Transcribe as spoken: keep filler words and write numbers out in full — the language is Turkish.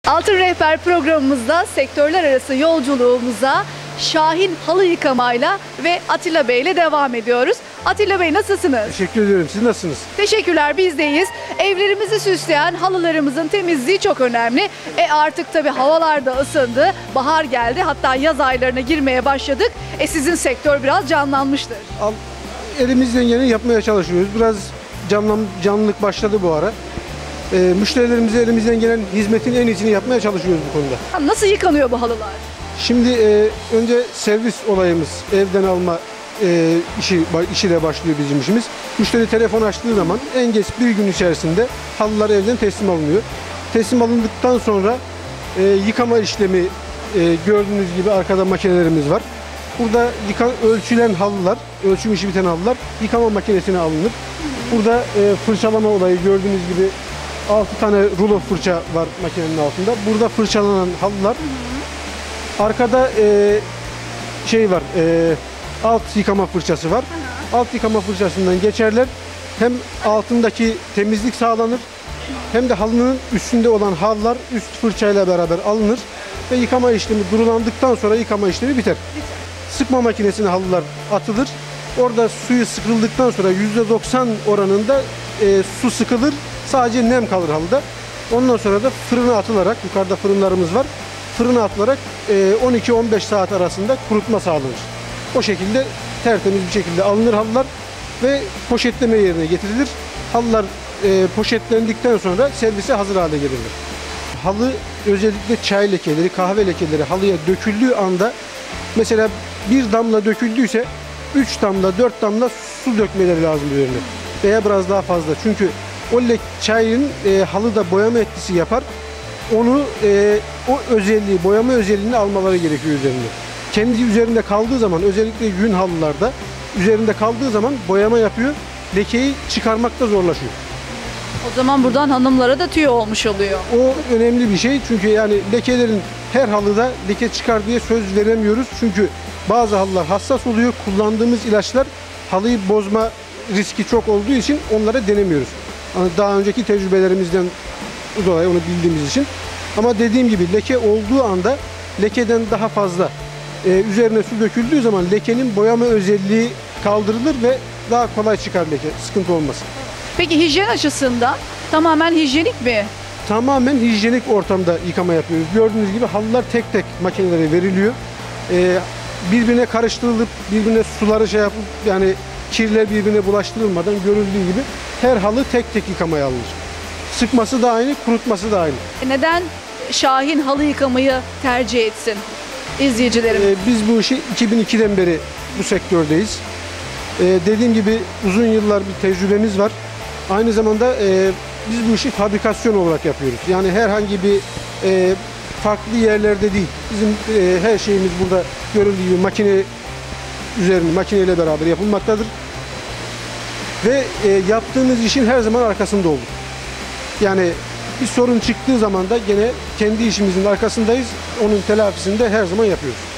Altın Rehber programımızda sektörler arası yolculuğumuza Şahin Halı Yıkama'yla ve Atilla Bey ile devam ediyoruz. Atilla Bey, nasılsınız? Teşekkür ediyorum. Siz nasılsınız? Teşekkürler, bizdeyiz. Evlerimizi süsleyen halılarımızın temizliği çok önemli. E artık tabii havalar da ısındı. Bahar geldi. Hatta yaz aylarına girmeye başladık. E sizin sektör biraz canlanmıştır. Al, elimizden geleni yapmaya çalışıyoruz. Biraz canlan, canlılık başladı bu ara. E, müşterilerimize elimizden gelen hizmetin en iyisini yapmaya çalışıyoruz bu konuda. Nasıl yıkanıyor bu halılar? Şimdi e, önce servis olayımız, evden alma e, işi işiyle başlıyor bizim işimiz. Müşteri telefon açtığı zaman en geç bir gün içerisinde halılar evden teslim alınıyor. Teslim alındıktan sonra e, yıkama işlemi, e, gördüğünüz gibi arkada makinelerimiz var. Burada yıka, ölçülen halılar, ölçüm işi biten halılar yıkama makinesine alınır. Burada e, fırçalama olayı gördüğünüz gibi altı tane rulo fırça var makinenin altında. Burada fırçalanan halılar. Arkada e, şey var, e, alt yıkama fırçası var. Alt yıkama fırçasından geçerler. Hem altındaki temizlik sağlanır, hem de halının üstünde olan halılar üst fırçayla beraber alınır ve yıkama işlemi durulandıktan sonra yıkama işlemi biter. Sıkma makinesine halılar atılır. Orada suyu sıkıldıktan sonra yüzde doksan oranında e, su sıkılır. Sadece nem kalır halıda. Ondan sonra da fırına atılarak, yukarıda fırınlarımız var. Fırına atılarak on iki on beş saat arasında kurutma sağlanır. O şekilde tertemiz bir şekilde alınır halılar ve poşetleme yerine getirilir. Halılar e, poşetlendikten sonra servise hazır hale gelirler. Halı, özellikle çay lekeleri, kahve lekeleri halıya döküldüğü anda, mesela bir damla döküldüyse üç damla, dört damla su dökmeleri lazım üzerine veya biraz daha fazla. Çünkü o çayın e, halıda boyama etkisi yapar. Onu e, o özelliği, boyama özelliğini almaları gerekiyor üzerinde. Kendi üzerinde kaldığı zaman, özellikle yün halılarda üzerinde kaldığı zaman boyama yapıyor, lekeyi çıkarmakta zorlaşıyor. O zaman buradan hanımlara da tüyo olmuş oluyor. O önemli bir şey, çünkü yani lekelerin her halıda leke çıkar diye söz veremiyoruz. Çünkü bazı halılar hassas oluyor, kullandığımız ilaçlar halıyı bozma riski çok olduğu için onlara denemiyoruz. Yani daha önceki tecrübelerimizden dolayı onu bildiğimiz için. Ama dediğim gibi leke olduğu anda lekeden daha fazla e, üzerine su döküldüğü zaman lekenin boyama özelliği kaldırılır ve daha kolay çıkar leke, sıkıntı olmasın. Peki hijyen açısından tamamen hijyenik mi? Tamamen hijyenik ortamda yıkama yapıyoruz. Gördüğünüz gibi halılar tek tek makinelere veriliyor. E, birbirine karıştırılıp birbirine suları şey yapıp, yani kirler birbirine bulaştırılmadan görüldüğü gibi her halı tek tek yıkamaya alınır. Sıkması da aynı, kurutması da aynı. Neden Şahin Halı Yıkamayı tercih etsin izleyicilerim? Ee, biz bu işi iki bin ikiden beri bu sektördeyiz. Ee, dediğim gibi uzun yıllar bir tecrübemiz var. Aynı zamanda e, biz bu işi fabrikasyon olarak yapıyoruz. Yani herhangi bir e, farklı yerlerde değil. Bizim e, her şeyimiz burada görüldüğü gibi makine üzerinde, makineyle beraber yapılmaktadır. Ve e, yaptığımız işin her zaman arkasında olduk. Yani bir sorun çıktığı zaman da gene kendi işimizin arkasındayız. Onun telafisini de her zaman yapıyoruz.